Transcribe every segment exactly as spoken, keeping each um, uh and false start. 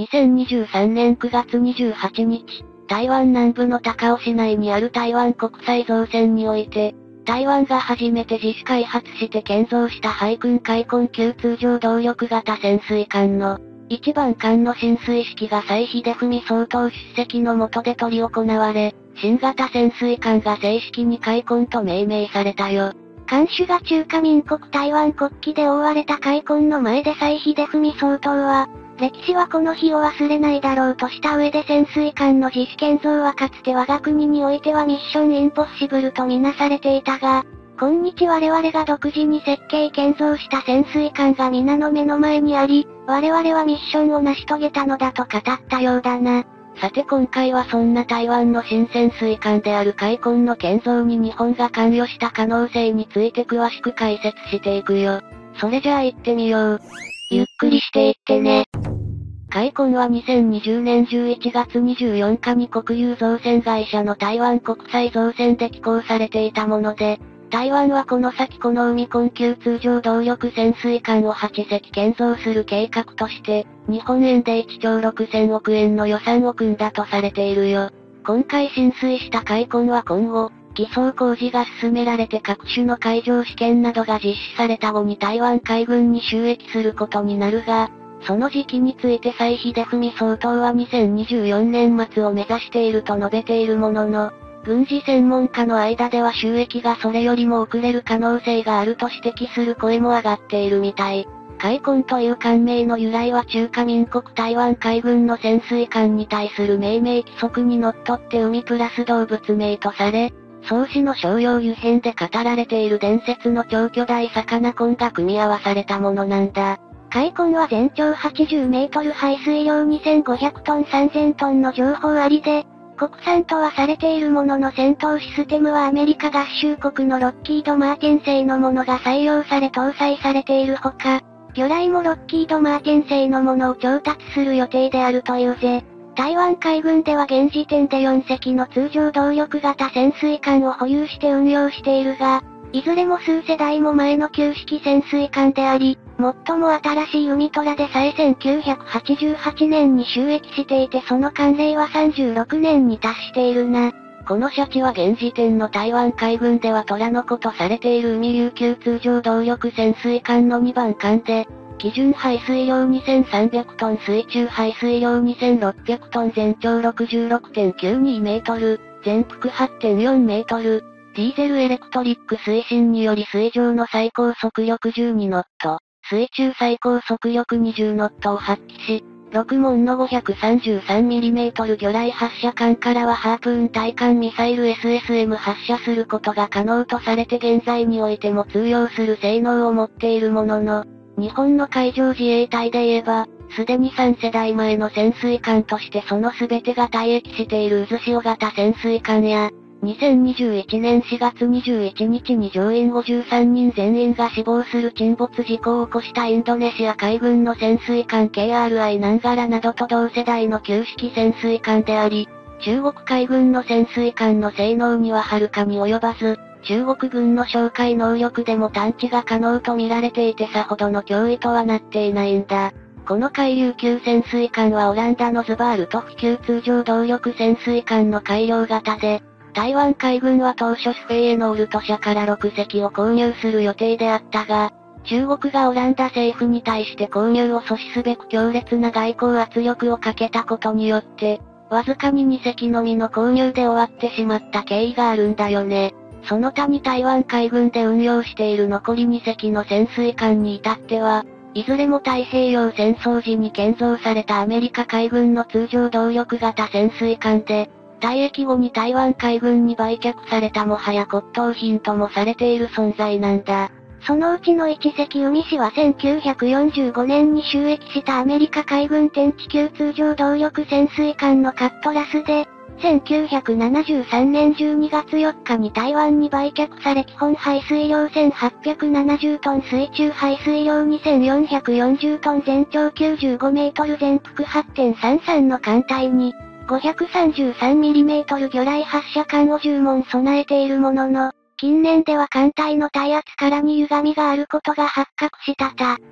にせんにじゅうさんねんくがつにじゅうはちにち、台湾南部の高雄市内にある台湾国際造船において、台湾が初めて自主開発して建造した海軍海鯤級通常動力型潜水艦の、一番艦の進水式が蔡英文総統出席の下で執り行われ、新型潜水艦が正式に海鯤と命名されたよ。 艦首が中華民国台湾国旗で覆われた海鯤の前で蔡英文総統は、歴史はこの日を忘れないだろうとした上で潜水艦の自主建造はかつて我が国においてはミッションインポッシブルとみなされていたが、今日我々が独自に設計建造した潜水艦が皆の目の前にあり、我々はミッションを成し遂げたのだと語ったようだな。 さて今回はそんな台湾の新潜水艦である海鯤の建造に日本が関与した可能性について詳しく解説していくよ。それじゃあ行ってみよう。 ゆっくりしていってね。 海鯤はにせんにじゅうねんじゅういちがつにじゅうよっかに国有造船会社の台湾国際造船で寄港されていたもので、台湾はこの先この海鯤級通常動力潜水艦をはちせき建造する計画として、日本円でいっちょうろくせんおくえんの予算を組んだとされているよ。今回浸水した海鯤は今後、偽装工事が進められて各種の海上試験などが実施された後に台湾海軍に収益することになるが、その時期について蔡英文総統はにせんにじゅうよねん末を目指していると述べているものの、軍事専門家の間では収益がそれよりも遅れる可能性があると指摘する声も上がっているみたい。海鯤という艦名の由来は中華民国台湾海軍の潜水艦に対する命名規則にのっとって海プラス動物名とされ、創始の商用油編で語られている伝説の超巨大魚鯤が組み合わされたものなんだ。 海鯤は全長はちじゅうメートル排水量にせんごひゃくトンさんぜんトンの情報ありで、国産とはされているものの戦闘システムはアメリカ合衆国のロッキード・マーティン製のものが採用され搭載されているほか、魚雷もロッキード・マーティン製のものを調達する予定であるというぜ。台湾海軍では現時点でよんせきの通常動力型潜水艦を保有して運用しているが、いずれも数世代も前の旧式潜水艦であり、最も新しい海虎でさえせんきゅうひゃくはちじゅうはちねんに就役していてその艦齢はさんじゅうろくねんに達しているな。 このシャチは現時点の台湾海軍では虎の子とされている海琉球通常動力潜水艦のにばん艦で、基準排水量にせんさんびゃくトン水中排水量にせんろっぴゃくトン全長 ろくじゅうろくてんきゅうにメートル、全幅 はちてんよんメートル、ディーゼルエレクトリック推進により水上の最高速力じゅうにノット、水中最高速力にじゅうノットを発揮し、ろく門の ごひゃくさんじゅうさんミリメートル 魚雷発射管からはハープーン対艦ミサイル エスエスエム 発射することが可能とされて現在においても通用する性能を持っているものの、日本の海上自衛隊で言えば、すでにさんせだいまえの潜水艦としてその全てが退役している渦潮型潜水艦や、にせんにじゅういちねんしがつにじゅういちにちに乗員ごじゅうさんにん全員が死亡する沈没事故を起こしたインドネシア海軍の潜水艦 ケーアールアイ ナンガラなどと同世代の旧式潜水艦であり、中国海軍の潜水艦の性能には遥かに及ばず、中国軍の哨戒能力でも探知が可能と見られていてさほどの脅威とはなっていないんだ。この海琉級潜水艦はオランダのズバールトフ級通常動力潜水艦の改良型で、台湾海軍は当初スフェイエノールト社からろくせきを購入する予定であったが、中国がオランダ政府に対して購入を阻止すべく強烈な外交圧力をかけたことによって、わずかににせきのみの購入で終わってしまった経緯があるんだよね。その他に台湾海軍で運用している残りにせきの潜水艦に至っては、いずれも太平洋戦争時に建造されたアメリカ海軍の通常動力型潜水艦で、退役後に台湾海軍に売却されたもはや骨董品ともされている存在なんだ。 そのうちのいっせき海士はせんきゅうひゃくよんじゅうごねんに就役したアメリカ海軍天地級通常動力潜水艦のカットラスで、せんきゅうひゃくななじゅうさんねんじゅうにがつよっかに台湾に売却され基本排水量せんはっぴゃくななじゅうトン水中排水量にせんよんひゃくよんじゅうトン全長きゅうじゅうごメートル全幅 はちてんさんさん の艦隊に、ごひゃくさんじゅうさんミリメートル 魚雷発射管をじゅうもん備えているものの、近年では艦体の体圧からに歪みがあることが発覚したた。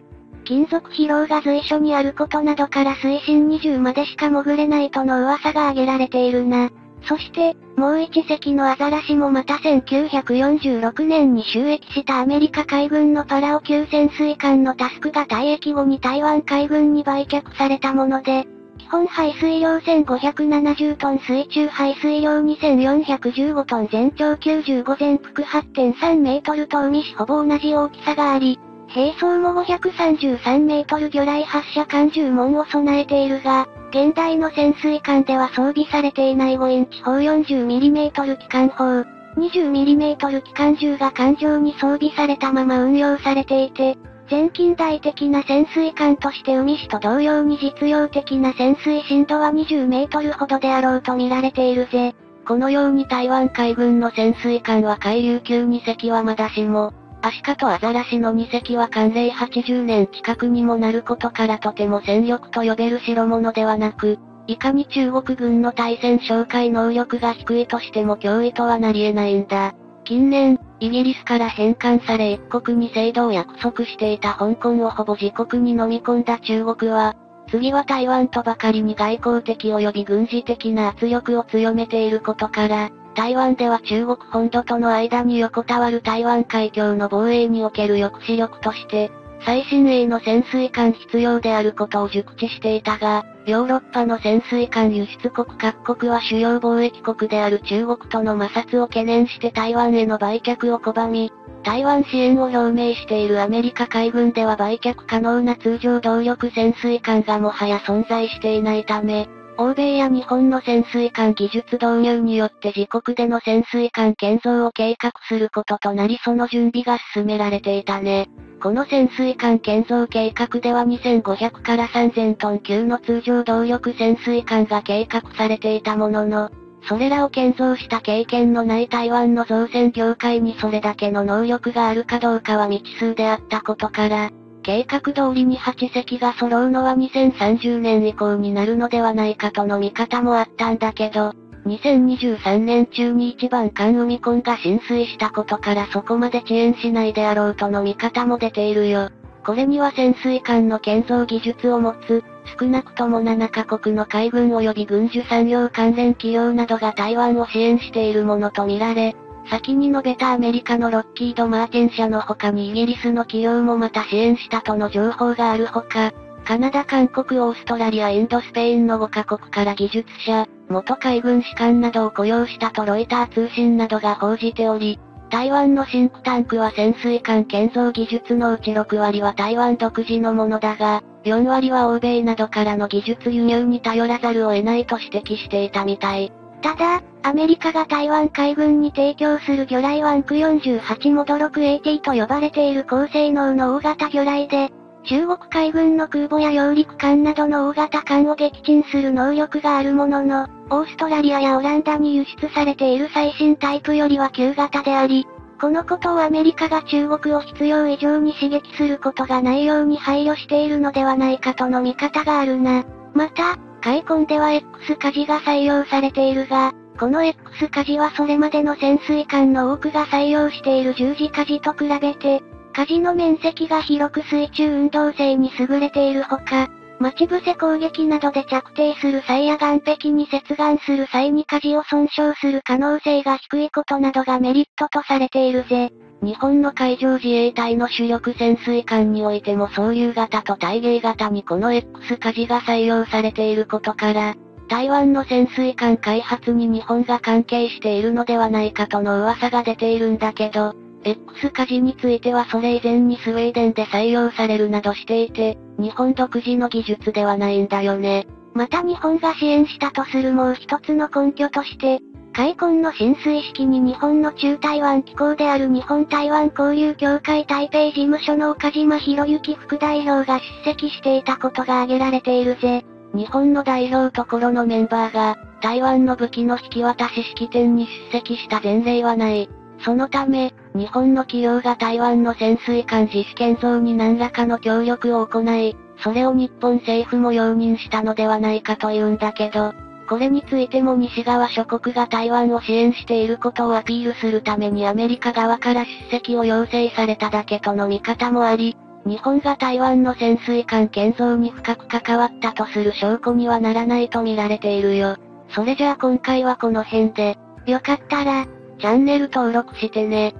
金属疲労が随所にあることなどから水深にじゅうまでしか潜れないとの噂が挙げられているな。そして、もう一隻のアザラシもまたせんきゅうひゃくよんじゅうろくねんに就役したアメリカ海軍のパラオ級潜水艦のタスクが退役後に台湾海軍に売却されたもので、基本排水量せんごひゃくななじゅうトン、水中排水量にせんよんひゃくじゅうごトン、全長きゅうじゅうご、全幅 はちてんさんメートルと海史ほぼ同じ大きさがあり、兵装もごひゃくさんじゅうさんメートル魚雷発射管じゅうもんを備えているが、現代の潜水艦では装備されていないごインチ砲 よんじゅうミリメートル 機関砲、にじゅうミリメートル 機関銃が艦上に装備されたまま運用されていて、全近代的な潜水艦として海史と同様に実用的な潜水深度はにじゅうメートルほどであろうと見られているぜ。 このように台湾海軍の潜水艦は海流級に隻はまだしも、アシカとアザラシのに隻は艦齢はちじゅうねん近くにもなることからとても戦力と呼べる代物ではなく、いかに中国軍の対戦哨戒能力が低いとしても脅威とはなり得ないんだ。近年、イギリスから返還され一国に制度を約束していた香港をほぼ自国に飲み込んだ中国は、次は台湾とばかりに外交的及び軍事的な圧力を強めていることから、台湾では中国本土との間に横たわる台湾海峡の防衛における抑止力として、最新鋭の潜水艦必要であることを熟知していたが、ヨーロッパの潜水艦輸出国各国は主要貿易国である中国との摩擦を懸念して台湾への売却を拒み、台湾支援を表明しているアメリカ海軍では売却可能な通常動力潜水艦がもはや存在していないため、欧米や日本の潜水艦技術導入によって自国での潜水艦建造を計画することとなりその準備が進められていたね。この潜水艦建造計画ではにせんごひゃくからさんぜんトン級の通常動力潜水艦が計画されていたものの、それらを建造した経験のない台湾の造船業界にそれだけの能力があるかどうかは未知数であったことから、計画通りにはち隻が揃うのはにせんさんじゅうねん以降になるのではないかとの見方もあったんだけど、にせんにじゅうさんねん中に一番艦海根が浸水したことからそこまで遅延しないであろうとの見方も出ているよ。これには潜水艦の建造技術を持つ、少なくともななカ国の海軍及び軍需産業関連企業などが台湾を支援しているものとみられ、先に述べたアメリカのロッキード・マーティン社の他にイギリスの企業もまた支援したとの情報があるほか、カナダ、韓国、オーストラリア、インド、スペインのごカ国から技術者、元海軍士官などを雇用したとロイター通信などが報じており、台湾のシンクタンクは潜水艦建造技術のうちろくわりは台湾独自のものだが、よんわりは欧米などからの技術輸入に頼らざるを得ないと指摘していたみたい。 ただ、アメリカが台湾海軍に提供する魚雷は エムキューよんじゅうはち モド ろくエーティー と呼ばれている高性能の大型魚雷で、中国海軍の空母や揚陸艦などの大型艦を撃沈する能力があるものの、オーストラリアやオランダに輸出されている最新タイプよりは旧型であり、このことをアメリカが中国を必要以上に刺激することがないように配慮しているのではないかとの見方があるな。また、海根では X 舵が採用されているが、この X 舵はそれまでの潜水艦の多くが採用している十字舵と比べて、舵の面積が広く水中運動性に優れているほか、待ち伏せ攻撃などで着底する際や岸壁に接岸する際に舵を損傷する可能性が低いことなどがメリットとされているぜ。 日本の海上自衛隊の主力潜水艦においても双竜型と対迎型にこの X 舵が採用されていることから、台湾の潜水艦開発に日本が関係しているのではないかとの噂が出ているんだけど、X 舵についてはそれ以前にスウェーデンで採用されるなどしていて、日本独自の技術ではないんだよね。 また日本が支援したとするもう一つの根拠として、海根の進水式に日本の中台湾機構である日本台湾交流協会台北事務所の岡島博之副代表が出席していたことが挙げられているぜ。 日本の代表ところのメンバーが、台湾の武器の引き渡し式典に出席した前例はない。そのため、日本の企業が台湾の潜水艦自主建造に何らかの協力を行い、それを日本政府も容認したのではないかというんだけど、これについても西側諸国が台湾を支援していることをアピールするためにアメリカ側から出席を要請されただけとの見方もあり、 日本が台湾の潜水艦建造に深く関わったとする証拠にはならないと見られているよ。それじゃあ今回はこの辺で、 よかったら、 チャンネル登録してね。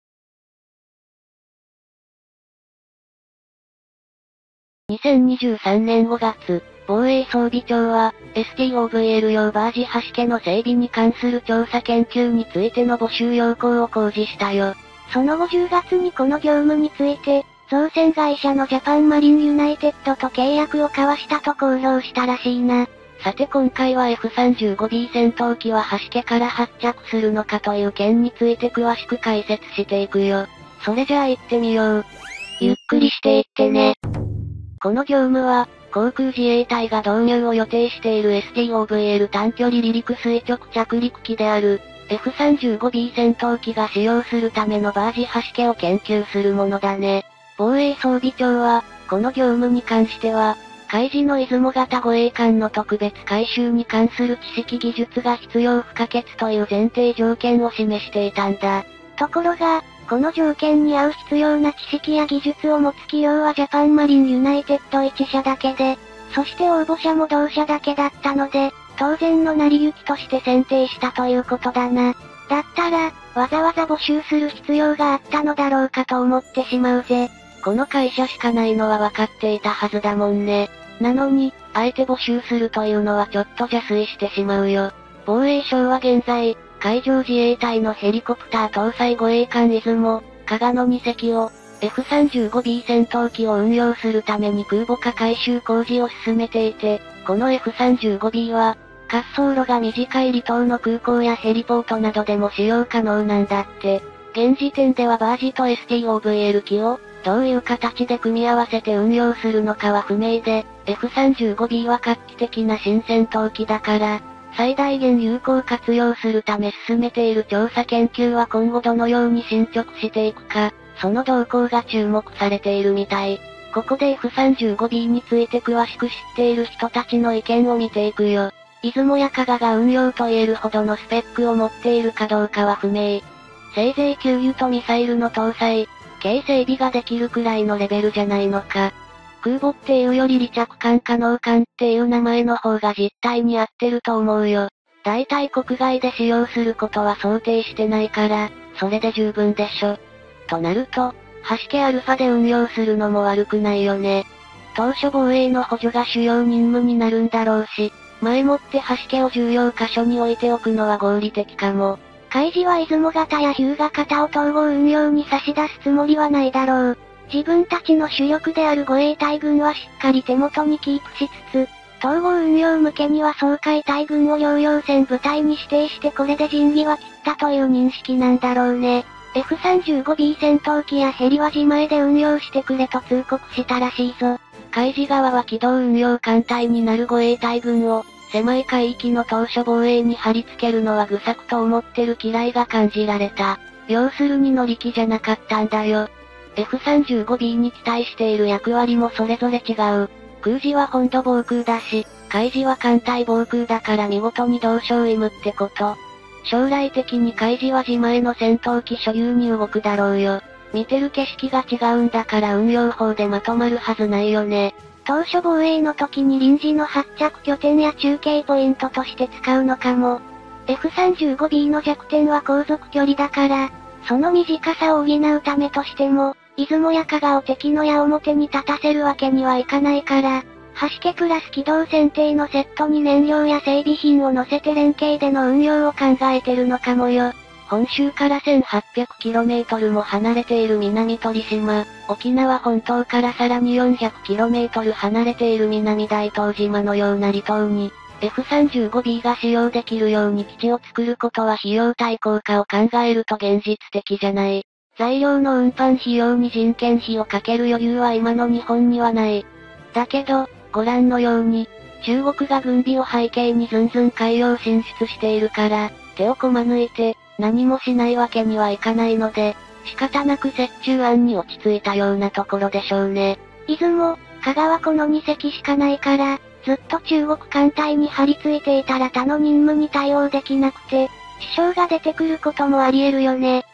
にせんにじゅうさんねんごがつ、防衛装備庁は、エスティーオーブイエル 用バージ橋家の整備に関する調査研究についての募集要項を公示したよ。 その後じゅうがつにこの業務について、造船会社のジャパンマリンユナイテッドと契約を交わしたと公表したらしいな。 さて今回は エフさんじゅうごビー 戦闘機は橋家から発着するのかという件について詳しく解説していくよ。それじゃあ行ってみよう。 ゆっくりしていってね。 この業務は、航空自衛隊が導入を予定している エスティーオーブイエル 短距離離陸垂直着陸機である、エフさんじゅうごビー 戦闘機が使用するためのバージ橋家を研究するものだね。防衛装備庁は、この業務に関しては、海事の出雲型護衛艦の特別改修に関する知識技術が必要不可欠という前提条件を示していたんだ。 ところが、この条件に合う必要な知識や技術を持つ企業はジャパンマリンユナイテッドいち社だけで、そして応募者も同社だけだったので、当然の成り行きとして選定したということだな。だったら、わざわざ募集する必要があったのだろうかと思ってしまうぜ。 この会社しかないのは分かっていたはずだもんね。なのに、あえて募集するというのはちょっと邪推してしまうよ。防衛省は現在、海上自衛隊のヘリコプター搭載護衛艦出雲、加賀のに隻を、エフさんじゅうごビー 戦闘機を運用するために空母化改修工事を進めていて、この エフさんじゅうごビー は、滑走路が短い離島の空港やヘリポートなどでも使用可能なんだって。現時点ではバージと エスティーオーブイエル 機を、どういう形で組み合わせて運用するのかは不明で、エフさんじゅうごビー は画期的な新戦闘機だから、最大限有効活用するため進めている調査研究は今後どのように進捗していくか、その動向が注目されているみたい。ここで エフさんじゅうごビー について詳しく知っている人たちの意見を見ていくよ。出雲や加賀が運用と言えるほどのスペックを持っているかどうかは不明。せいぜい給油とミサイルの搭載、軽整備ができるくらいのレベルじゃないのか。空母っていうより離着艦可能艦っていう名前の方が実態に合ってると思うよ。だいたい国外で使用することは想定してないから、それで十分でしょ。となると、橋家アルファで運用するのも悪くないよね。当初防衛の補助が主要任務になるんだろうし、前もって橋家を重要箇所に置いておくのは合理的かも。 海事は出雲型や日向型を統合運用に差し出すつもりはないだろう。自分たちの主力である護衛隊軍はしっかり手元にキープしつつ、統合運用向けには掃海隊軍を療養船部隊に指定してこれで仁義は切ったという認識なんだろうね。エフさんじゅうごビー 戦闘機やヘリは自前で運用してくれと通告したらしいぞ。 海事側は機動運用艦隊になる護衛隊軍を、狭い海域の当初防衛に貼り付けるのは愚策と思ってる嫌いが感じられた。要するに乗り気じゃなかったんだよ。エフさんじゅうごビー に期待している役割もそれぞれ違う。空自は本土防空だし、海自は艦隊防空だから見事に同床異夢ってこと。将来的に海自は自前の戦闘機所有に動くだろうよ。見てる景色が違うんだから運用法でまとまるはずないよね。 当初防衛の時に臨時の発着拠点や中継ポイントとして使うのかも。エフさんじゅうごビー の弱点は航続距離だから、その短さを補うためとしても、出雲や加賀を敵の矢面に立たせるわけにはいかないから、橋家プラス機動船艇のセットに燃料や整備品を乗せて連携での運用を考えてるのかもよ。 本州から せんはっぴゃくキロメートル も離れている南鳥島、沖縄本島からさらに よんひゃくキロメートル 離れている南大東島のような離島に、エフさんじゅうごビー が使用できるように基地を作ることは費用対効果を考えると現実的じゃない。材料の運搬費用に人件費をかける余裕は今の日本にはない。だけど、ご覧のように、中国が軍備を背景にずんずん海洋進出しているから、手をこま抜いて、何もしないわけにはいかないので、仕方なく折衷案に落ち着いたようなところでしょうね。 出雲、加賀はこのに隻しかないから、ずっと中国艦隊に張り付いていたら他の任務に対応できなくて、支障が出てくることもあり得るよね。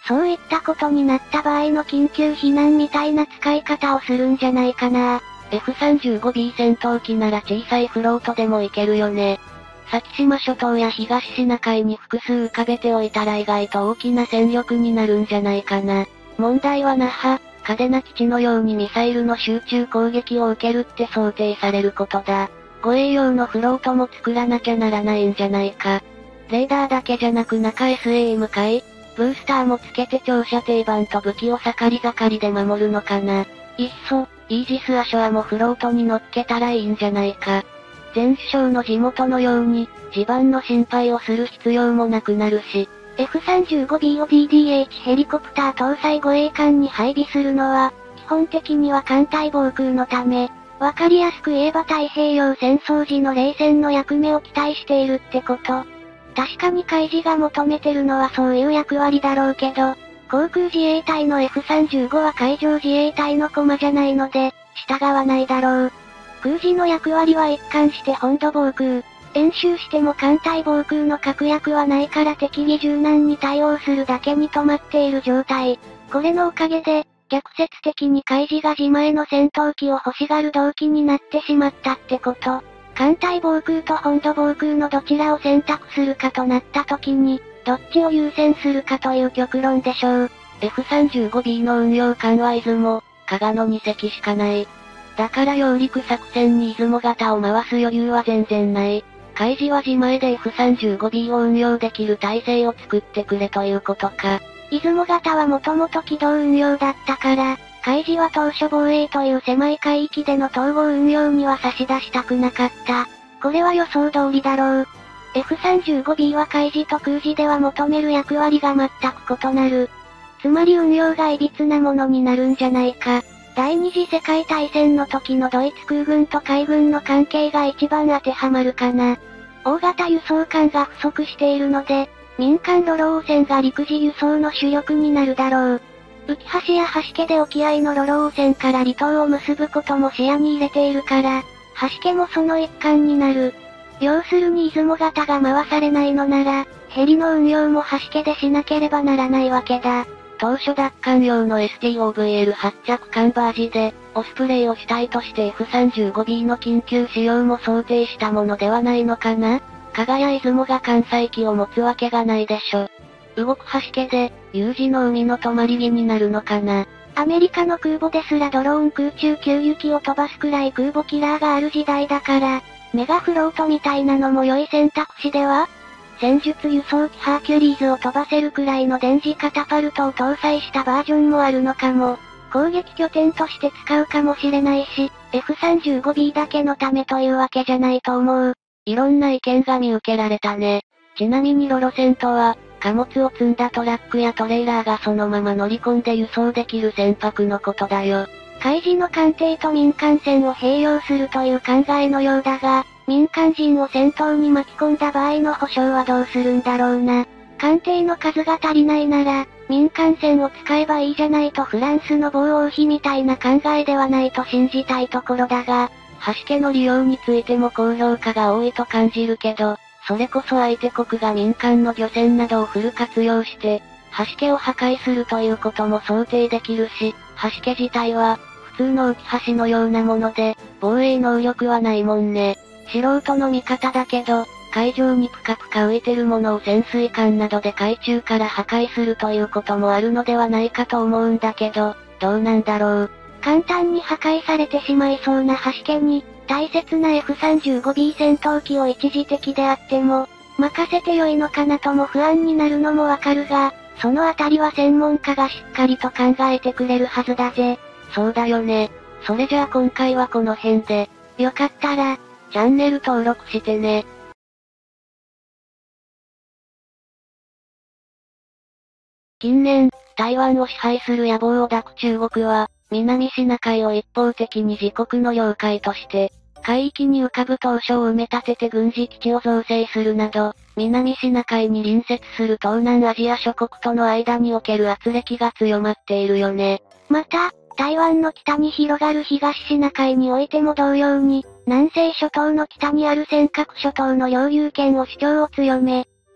そういったことになった場合の緊急避難みたいな使い方をするんじゃないかな。 エフさんじゅうごビー 戦闘機なら小さいフロートでもいけるよね。先島諸島や東シナ海に複数浮かべておいたら意外と大きな戦力になるんじゃないかな。問題は那覇、嘉手納基地のようにミサイルの集中攻撃を受けるって想定されることだ。護衛用のフロートも作らなきゃならないんじゃないか。レーダーだけじゃなく中 エスエー へ向かい、ブースターもつけて長射程板と武器を盛り盛りで守るのかな。いっそ、イージス・アショアもフロートに乗っけたらいいんじゃないか。前首相の地元のように、地盤の心配をする必要もなくなるし、 エフさんじゅうごビー を ディーディーエイチ ヘリコプター搭載護衛艦に配備するのは、基本的には艦隊防空のため、わかりやすく言えば太平洋戦争時の冷戦の役目を期待しているってこと。確かに海自が求めてるのはそういう役割だろうけど、航空自衛隊の エフさんじゅうご は海上自衛隊の駒じゃないので、従わないだろう。空自の役割は一貫して本土防空。演習しても艦隊防空の確約はないから適宜柔軟に対応するだけに止まっている状態。これのおかげで、逆説的に海自が自前の戦闘機を欲しがる動機になってしまったってこと。艦隊防空と本土防空のどちらを選択するかとなった時に、どっちを優先するかという極論でしょう。 エフさんじゅうごビー の運用艦は出雲、加賀のに隻しかない。だから揚陸作戦に出雲型を回す余裕は全然ない。海自は自前で エフさんじゅうごビー を運用できる体制を作ってくれということか。 出雲型はもともと機動運用だったから、海自は当初防衛という狭い海域での統合運用には差し出したくなかった。これは予想通りだろう。エフさんじゅうごビー は海自と空自では求める役割が全く異なる。つまり運用が歪なものになるんじゃないか。第二次世界大戦の時のドイツ空軍と海軍の関係が一番当てはまるかな。大型輸送艦が不足しているので、民間ロロー船が陸自輸送の主力になるだろう。浮橋や橋家で沖合のロロー船から離島を結ぶことも視野に入れているから、橋家もその一環になる。要するに出雲型が回されないのなら、ヘリの運用も橋家でしなければならないわけだ。 当初奪還用の エスティーオーブイエル 発着艦バージで、オスプレイを主体として エフさんじゅうごビー の緊急使用も想定したものではないのかな。加賀や出雲が艦載機を持つわけがないでしょ。動く橋家で、有事の海の止まり木になるのかな。 アメリカの空母ですらドローン空中給油機を飛ばすくらい空母キラーがある時代だから、メガフロートみたいなのも良い選択肢では？戦術輸送機ハーキュリーズを飛ばせるくらいの電磁カタパルトを搭載したバージョンもあるのかも。攻撃拠点として使うかもしれないし、エフさんじゅうごビー だけのためというわけじゃないと思う。 いろんな意見が見受けられたね。ちなみにロロ船とは、貨物を積んだトラックやトレーラーがそのまま乗り込んで輸送できる船舶のことだよ。 海自の艦艇と民間船を併用するという考えのようだが、民間人を戦闘に巻き込んだ場合の保証はどうするんだろうな。艦艇の数が足りないなら、民間船を使えばいいじゃないとフランスの防王妃みたいな考えではないと信じたいところだが、 橋家の利用についても高評価が多いと感じるけど、それこそ相手国が民間の漁船などをフル活用して、橋家を破壊するということも想定できるし、橋家自体は、普通の浮橋のようなもので、防衛能力はないもんね。素人の見方だけど、海上にぷかぷか浮いてるものを潜水艦などで海中から破壊するということもあるのではないかと思うんだけど、どうなんだろう。 簡単に破壊されてしまいそうな橋家に、大切な エフさんじゅうごビー 戦闘機を一時的であっても、任せてよいのかなとも不安になるのもわかるが、そのあたりは専門家がしっかりと考えてくれるはずだぜ。 そうだよね。それじゃあ今回はこの辺で、 よかったら、 チャンネル登録してね。近年、台湾を支配する野望を抱く中国は、南シナ海を一方的に自国の領海として、海域に浮かぶ島嶼を埋め立てて軍事基地を造成するなど、南シナ海に隣接する東南アジア諸国との間における圧力が強まっているよね。 また、台湾の北に広がる東シナ海においても同様に、南西諸島の北にある尖閣諸島の領有権を主張を強め、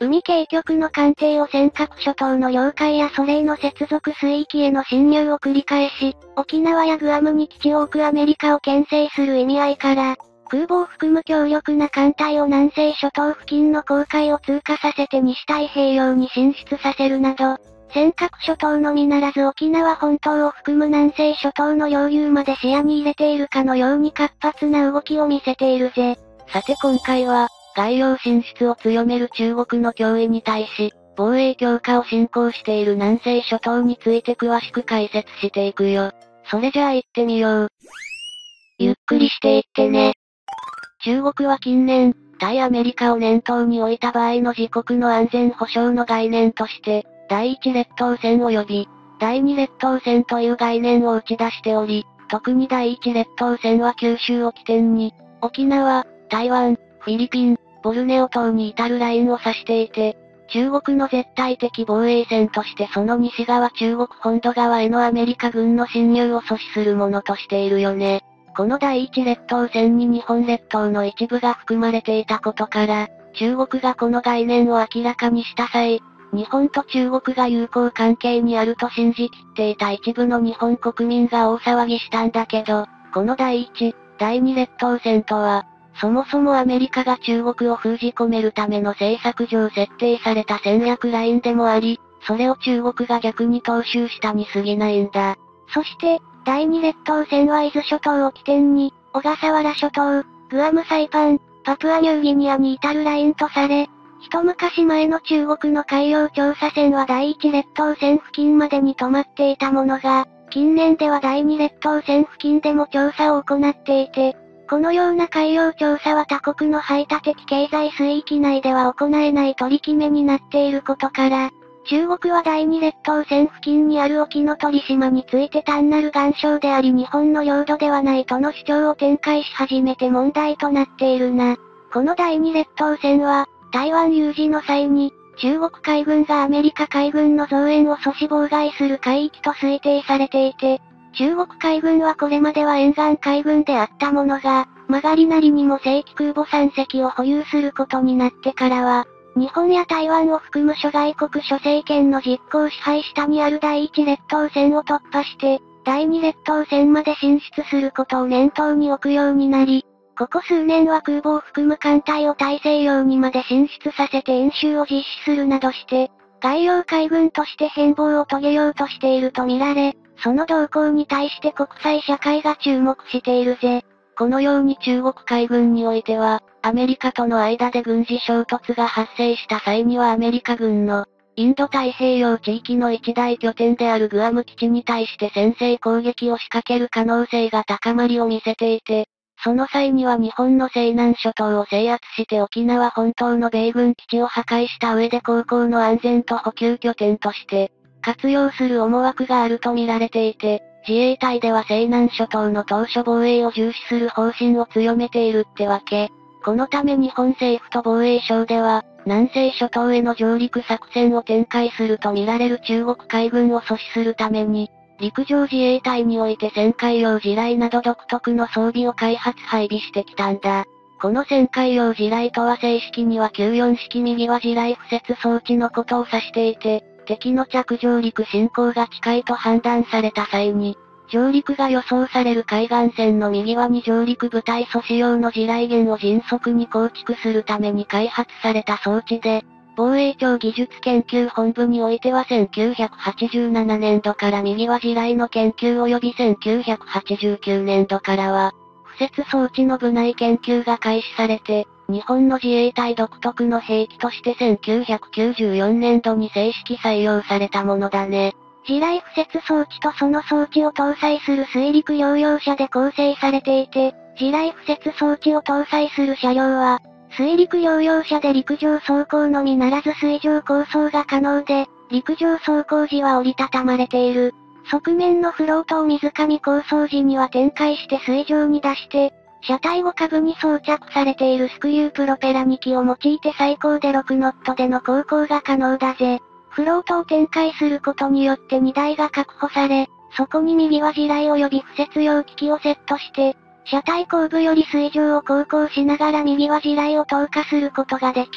海警局の艦艇を尖閣諸島の領海やそれへの接続水域への侵入を繰り返し、沖縄やグアムに基地を置くアメリカを牽制する意味合いから、空母を含む強力な艦隊を南西諸島付近の航海を通過させて西太平洋に進出させるなど、尖閣諸島のみならず沖縄本島を含む南西諸島の領有まで視野に入れているかのように活発な動きを見せているぜ。 さて今回は、外洋進出を強める中国の脅威に対し、防衛強化を進行している南西諸島について詳しく解説していくよ。それじゃあ行ってみよう。ゆっくりしていってね。中国は近年、対アメリカを念頭に置いた場合の自国の安全保障の概念として、第一列島線及び、第二列島線という概念を打ち出しており、特に第一列島線は九州を起点に、沖縄、台湾、フィリピン、ボルネオ島に至るラインを指していて、中国の絶対的防衛線としてその西側中国本土側へのアメリカ軍の侵入を阻止するものとしているよね。この第一列島線に日本列島の一部が含まれていたことから、中国がこの概念を明らかにした際、日本と中国が友好関係にあると信じきっていた一部の日本国民が大騒ぎしたんだけど、この第一、第二列島線とは、そもそもアメリカが中国を封じ込めるための政策上設定された戦略ラインでもあり、それを中国が逆に踏襲したに過ぎないんだ。 そして、第二列島線は伊豆諸島を起点に、小笠原諸島、グアムサイパン、パプアニューギニアに至るラインとされ、一昔前の中国の海洋調査船は第一列島線付近までに止まっていたものが、近年では第二列島線付近でも調査を行っていて、このような海洋調査は他国の排他的経済水域内では行えない取り決めになっていることから、中国は第二列島線付近にある沖ノ鳥島について単なる岩礁であり日本の領土ではないとの主張を展開し始めて問題となっているな。この第二列島線は、台湾有事の際に、中国海軍がアメリカ海軍の増援を阻止妨害する海域と推定されていて、中国海軍はこれまでは沿岸海軍であったものが、曲がりなりにも正規空母さん隻を保有することになってからは、日本や台湾を含む諸外国諸政権の実効支配下にある第一列島線を突破して、第二列島線まで進出することを念頭に置くようになり、ここ数年は空母を含む艦隊を大西洋にまで進出させて演習を実施するなどして、外洋海軍として変貌を遂げようとしていると見られ、その動向に対して国際社会が注目しているぜ。 このように中国海軍においては、アメリカとの間で軍事衝突が発生した際にはアメリカ軍の、インド太平洋地域の一大拠点であるグアム基地に対して先制攻撃を仕掛ける可能性が高まりを見せていて、その際には日本の西南諸島を制圧して沖縄本島の米軍基地を破壊した上で航行の安全と補給拠点として、活用する思惑があると見られていて、自衛隊では西南諸島の島嶼防衛を重視する方針を強めているってわけ。このため日本政府と防衛省では、南西諸島への上陸作戦を展開すると見られる中国海軍を阻止するために、陸上自衛隊において旋回用地雷など独特の装備を開発配備してきたんだ。この旋回用地雷とは正式にはきゅうじゅうよん式右輪地雷敷設装置のことを指していて、敵の着上陸進行が近いと判断された際に、上陸が予想される海岸線の右輪に上陸部隊阻止用の地雷原を迅速に構築するために開発された装置で、防衛庁技術研究本部においてはせんきゅうひゃくはちじゅうななねんどから右輪地雷の研究及びせんきゅうひゃくはちじゅうきゅうねんどからは、敷設装置の部内研究が開始されて、日本の自衛隊独特の兵器としてせんきゅうひゃくきゅうじゅうよねんどに正式採用されたものだね。 地雷敷設装置とその装置を搭載する水陸両用車で構成されていて、地雷敷設装置を搭載する車両は、水陸両用車で陸上走行のみならず水上航走が可能で、陸上走行時は折りたたまれている。側面のフロートを水上航走時には展開して水上に出して、車体後下部に装着されているスクリュープロペラに機を用いて最高でろくノットでの航行が可能だぜ。フロートを展開することによって荷台が確保され、そこに右輪地雷及び敷設用機器をセットして、車体後部より水上を航行しながら右輪地雷を投下することができ、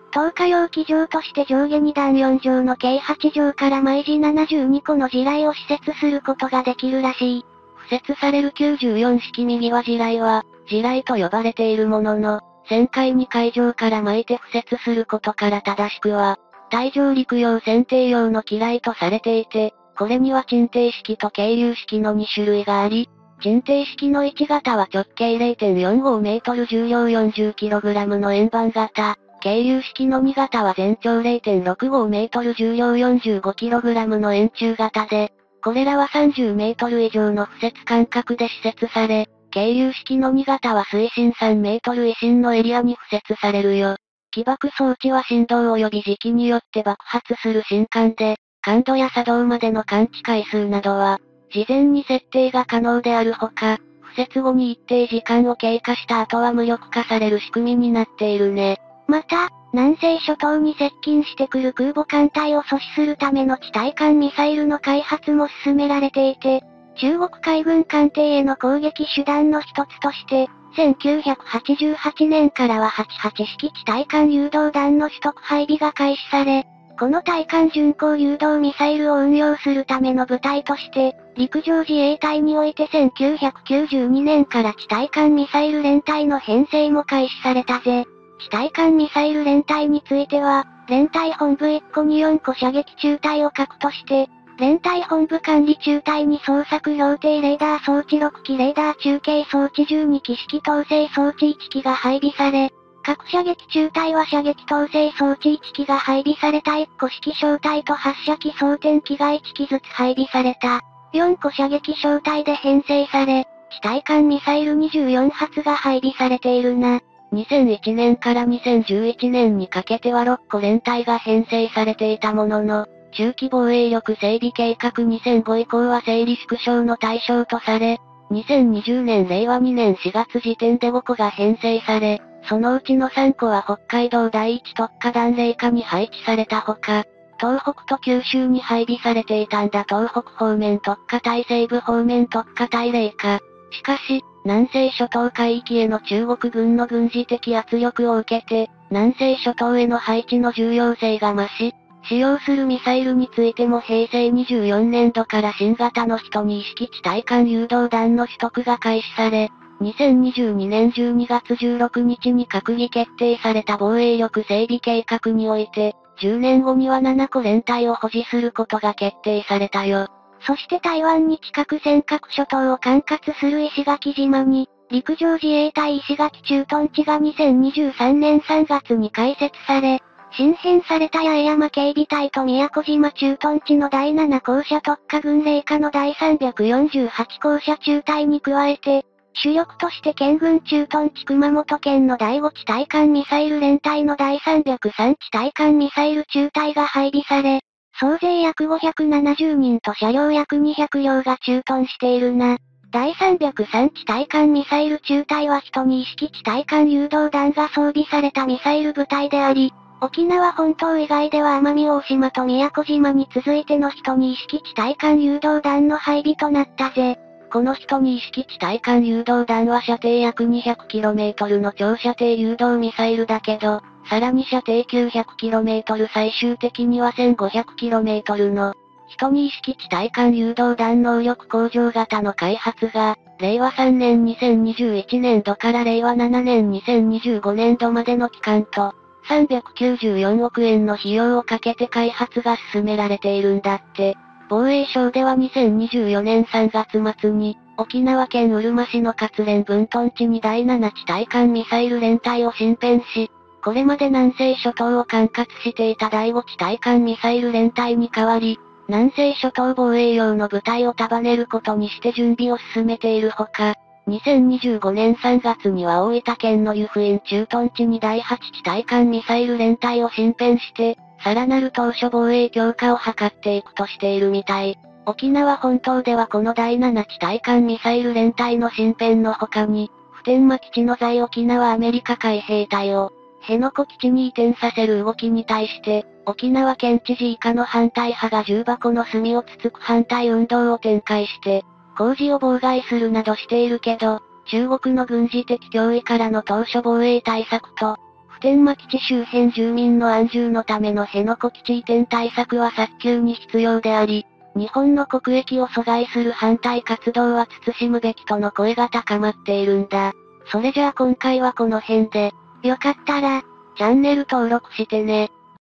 投下用機場として上下に段よん畳の計はち畳から毎時ななじゅうにこの地雷を施設することができるらしい。 敷設されるきゅうじゅうよん式右輪地雷は、地雷と呼ばれているものの、旋回に海上から巻いて敷設することから正しくは、対上陸用船艇用の機雷とされていて、これには沈底式と係留式のに種類があり、沈底式のいち型は直径 れいてんよんごメートル重量 よんじゅっキログラムの円盤型、係留式のに型は全長 れいてんろくごメートル重量 よんじゅうごキログラムの円柱型で、これらはさんじゅうメートル以上の敷設間隔で施設され、係留式のに型は水深さんメートル以深のエリアに敷設されるよ。起爆装置は振動及び時期によって爆発する信管で、感度や作動までの感知回数などは、事前に設定が可能であるほか、敷設後に一定時間を経過した後は無力化される仕組みになっているね。 また、南西諸島に接近してくる空母艦隊を阻止するための地対艦ミサイルの開発も進められていて、中国海軍艦艇への攻撃手段の一つとして、せんきゅうひゃくはちじゅうはちねんからははちじゅうはち式地対艦誘導弾の取得配備が開始され、この対艦巡航誘導ミサイルを運用するための部隊として、陸上自衛隊においてせんきゅうひゃくきゅうじゅうにねんから地対艦ミサイル連隊の編成も開始されたぜ。地対艦ミサイル連隊については、連隊本部いっこによんこ射撃中隊を核として、連隊本部管理中隊に捜索標定レーダー装置ろく機レーダー中継装置じゅうに機指揮統制装置いち機が配備され、各射撃中隊は射撃統制装置いち機が配備されたいっこ指揮小隊と発射機装填機がいち機ずつ配備された。よんこ射撃小隊で編成され、地対艦ミサイルにじゅうよん発が配備されているな。 にせんいちねんからにせんじゅういちねんにかけてはろっこ連隊が編成されていたものの、中期防衛力整備計画にせんご以降は整理縮小の対象とされ、にせんにじゅうねんれいわにねんしがつ時点でごこが編成され、そのうちのさんこは北海道第一特化団霊下に配置されたほか、東北と九州に配備されていたんだ東北方面特化隊西部方面特化隊霊下。しかし、南西諸島海域への中国軍の軍事的圧力を受けて、南西諸島への配置の重要性が増し、使用するミサイルについてもへいせいにじゅうよねん度から新型のひとに式地対艦誘導弾の取得が開始され、にせんにじゅうにねんじゅうにがつじゅうろくにちに閣議決定された防衛力整備計画において、じゅうねんごにはななこ連隊を保持することが決定されたよ。 そして台湾に近く尖閣諸島を管轄する石垣島に、陸上自衛隊石垣駐屯地がにせんにじゅうさんねんさんがつに開設され、新編された八重山警備隊と宮古島駐屯地のだいななこうしゃ特化軍霊下のだいさんびゃくよんじゅうはちこうしゃ中隊に加えて、主力として県軍駐屯地熊本県のだいご地対艦ミサイル連隊のだいさんびゃくさん地対艦ミサイル中隊が配備され、総勢約ごひゃくななじゅうにんと車両約にひゃくりょうが駐屯しているな。だいさんびゃくさん地対艦ミサイル中隊はひとに式地対艦誘導弾が装備されたミサイル部隊であり、沖縄本島以外では奄美大島と宮古島に続いてのひとに式地対艦誘導弾の配備となったぜ。 このひとに式地対艦誘導弾は射程約 にひゃくキロメートル の長射程誘導ミサイルだけど、さらに射程 きゅうひゃくキロメートル 最終的には せんごひゃくキロメートル のひとに式地対艦誘導弾能力向上型の開発が、れいわさんねんにせんにじゅういちねん度かられいわななねんにせんにじゅうごねん度までの期間と、さんびゃくきゅうじゅうよんおくえんの費用をかけて開発が進められているんだって。防衛省ではにせんにじゅうよねんさんがつ末に、沖縄県うるま市の活連分屯地にだいなな地対艦ミサイル連隊を新編し、これまで南西諸島を管轄していただいご地対艦ミサイル連隊に代わり、南西諸島防衛用の部隊を束ねることにして準備を進めているほか、にせんにじゅうごねんさんがつには大分県の湯布院駐屯地にだいはち地対艦ミサイル連隊を新編して、さらなる当初防衛強化を図っていくとしているみたい。沖縄本島ではこのだいなな地対艦ミサイル連隊の新編の他に、普天間基地の在沖縄アメリカ海兵隊を、辺野古基地に移転させる動きに対して、沖縄県知事以下の反対派が重箱の隅をつつく反対運動を展開して、工事を妨害するなどしているけど、中国の軍事的脅威からの当初防衛対策と、 普天間基地周辺住民の安住のための辺野古基地移転対策は早急に必要であり、日本の国益を阻害する反対活動は慎むべきとの声が高まっているんだ。それじゃあ今回はこの辺で、 よかったら、 チャンネル登録してね。